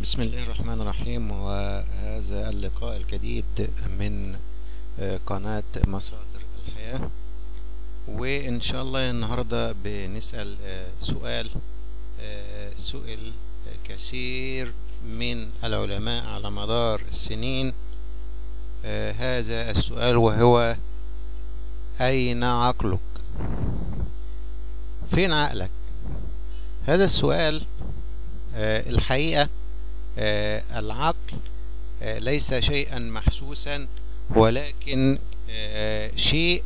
بسم الله الرحمن الرحيم، وهذا اللقاء الجديد من قناة مصادر الحياة. وإن شاء الله النهاردة بنسأل سؤال سئل كثير من العلماء على مدار السنين. هذا السؤال وهو: أين عقلك؟ فين عقلك؟ هذا السؤال الحقيقة العقل ليس شيئا محسوسا، ولكن شيء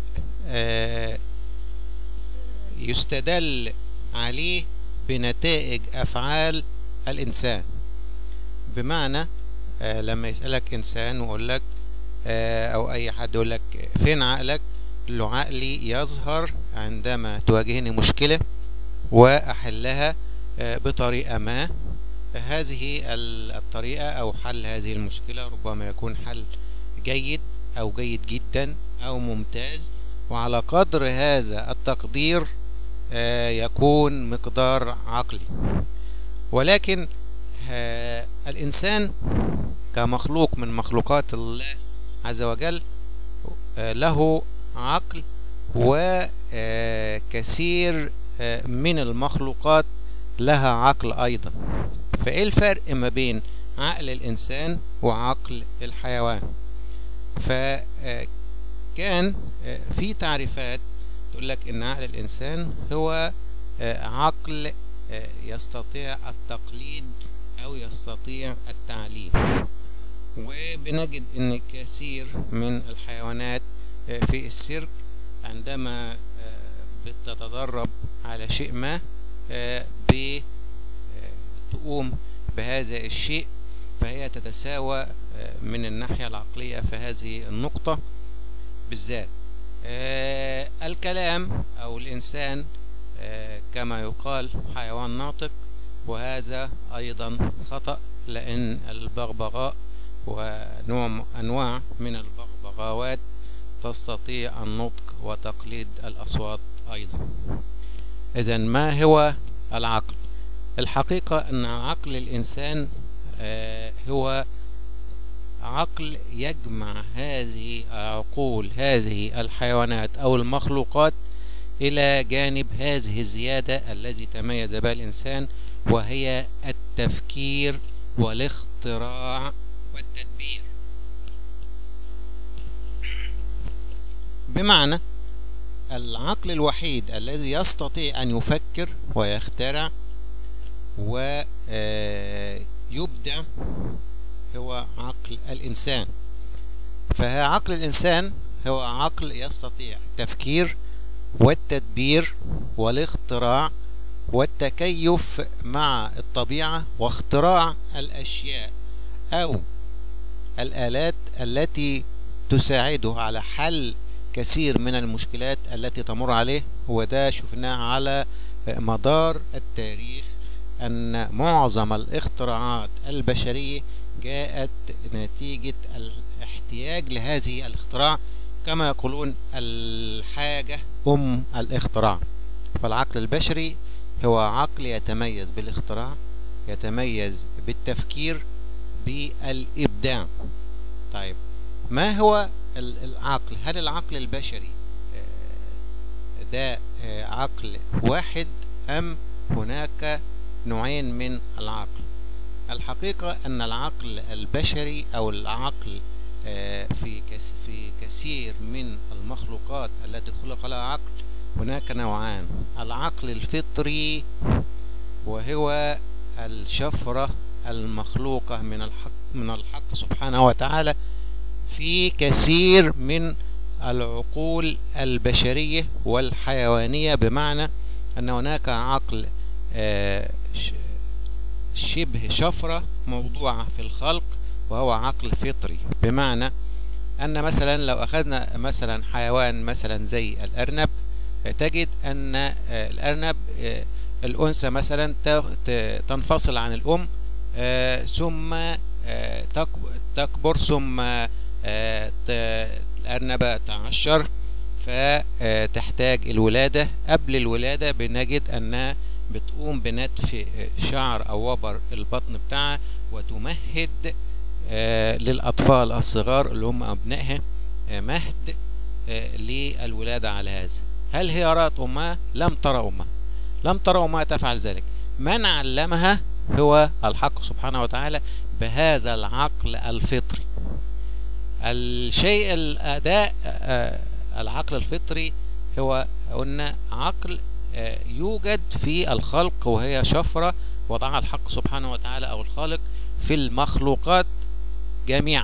يستدل عليه بنتائج أفعال الإنسان. بمعنى لما يسألك إنسان ويقول لك أو أي حد يقول لك فين عقلك؟ له عقلي يظهر عندما تواجهني مشكلة وأحلها بطريقة ما. هذه الطريقة أو حل هذه المشكلة ربما يكون حل جيد أو جيد جدا أو ممتاز، وعلى قدر هذا التقدير يكون مقدار عقلي. ولكن الإنسان كمخلوق من مخلوقات الله عز وجل له عقل، وكثير من المخلوقات لها عقل أيضا. فإيه الفرق ما بين عقل الإنسان وعقل الحيوان؟ فكان في تعريفات تقول لك إن عقل الإنسان هو عقل يستطيع التقليد أو يستطيع التعليم. وبنجد إن كثير من الحيوانات في السيرك عندما بتتدرب على شيء ما تقوم بهذا الشيء، فهي تتساوى من الناحية العقلية في هذه النقطة بالذات. الكلام أو الإنسان كما يقال حيوان ناطق، وهذا أيضا خطأ، لأن البغبغاء أنواع من البغبغاوات تستطيع النطق وتقليد الأصوات أيضا. إذن ما هو العقل؟ الحقيقة أن عقل الإنسان هو عقل يجمع هذه العقول، هذه الحيوانات أو المخلوقات، إلى جانب هذه الزيادة التي تميز بها الإنسان، وهي التفكير والاختراع والتدبير. بمعنى العقل الوحيد الذي يستطيع أن يفكر ويخترع ويبدع هو عقل الإنسان. فعقل الإنسان هو عقل يستطيع التفكير والتدبير والاختراع والتكيف مع الطبيعة واختراع الأشياء أو الآلات التي تساعده على حل كثير من المشكلات التي تمر عليه. وده شفناه على مدار التاريخ، أن معظم الاختراعات البشرية جاءت نتيجة الاحتياج لهذه الاختراع، كما يقولون الحاجة أم الاختراع. فالعقل البشري هو عقل يتميز بالاختراع، يتميز بالتفكير، بالإبداع. طيب، ما هو العقل؟ هل العقل البشري ده عقل واحد أم هناك نوعين من العقل؟ الحقيقة أن العقل البشري أو العقل في كثير من المخلوقات التي خلق لها عقل هناك نوعان: العقل الفطري، وهو الشفرة المخلوقة من الحق سبحانه وتعالى في كثير من العقول البشرية والحيوانية. بمعنى أن هناك عقل شبه شفرة موضوعة في الخلق، وهو عقل فطري. بمعنى أن مثلا لو أخذنا مثلا حيوان مثلا زي الأرنب، تجد أن الأرنب الأنثى مثلا تنفصل عن الأم، ثم تكبر، ثم الأرنبة تعشر فتحتاج الولادة. قبل الولادة بنجد أنها بتقوم بنتف شعر أو وبر البطن بتاعها وتمهد للأطفال الصغار اللي هم أبنائها مهد للولادة على هذا. هل هي رأت أمها؟ لم ترى أمها، لم ترى أمها تفعل ذلك. من علمها هو الحق سبحانه وتعالى بهذا العقل الفطري. الشيء الأداء العقل الفطري هو قلنا عقل يوجد في الخلق، وهي شفرة وضعها الحق سبحانه وتعالى أو الخالق في المخلوقات جميعا.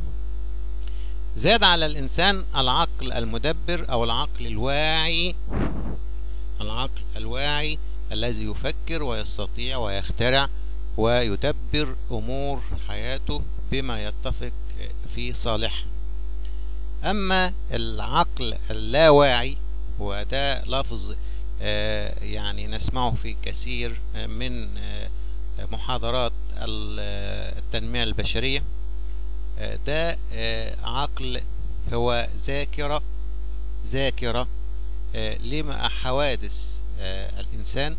زاد على الإنسان العقل المدبر أو العقل الواعي، العقل الواعي الذي يفكر ويستطيع ويخترع ويدبر أمور حياته بما يتفق في صالح. أما العقل اللاواعي وده لفظ يعني نسمعه في كثير من محاضرات التنمية البشرية، ده عقل هو ذاكرة لما حوادث الإنسان،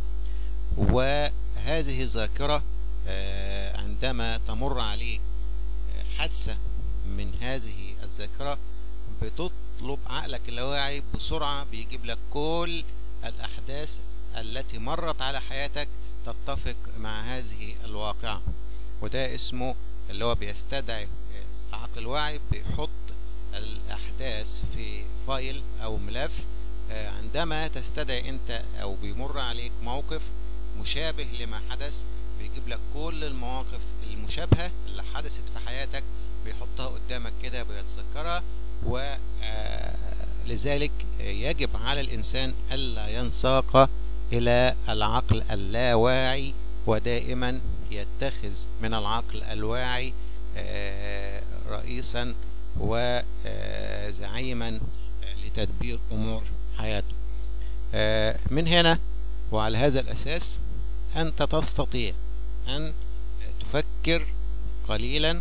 وهذه الذاكرة عندما تمر عليك حادثة من هذه الذاكرة بتطلب عقلك اللاواعي بسرعة بيجيب لك كل الأحداث التي مرت على حياتك تتفق مع هذه الواقعة، وده اسمه اللي هو بيستدعي العقل الواعي، بيحط الأحداث في فايل أو ملف. عندما تستدعي أنت أو بيمر عليك موقف مشابه لما حدث بيجيب لك كل المواقف المشابهة اللي حدثت في حياتك، بيحطها قدامك كده بيتذكرها. ولذلك يجب على الإنسان ألا ينساق إلى العقل اللاواعي، ودائما يتخذ من العقل الواعي رئيسا وزعيما لتدبير أمور حياته. من هنا وعلى هذا الأساس أنت تستطيع أن تفكر قليلا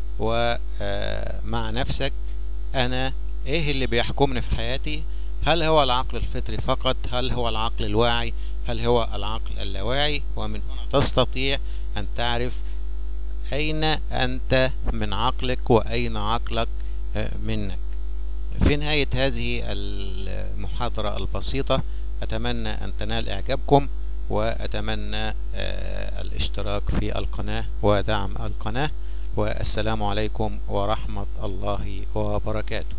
ومع نفسك، أنا إيه اللي بيحكمني في حياتي؟ هل هو العقل الفطري فقط؟ هل هو العقل الواعي؟ هل هو العقل اللاواعي؟ ومن هنا تستطيع أن تعرف أين أنت من عقلك وأين عقلك منك. في نهاية هذه المحاضرة البسيطة أتمنى أن تنال إعجابكم، وأتمنى الاشتراك في القناة ودعم القناة، والسلام عليكم ورحمة الله وبركاته.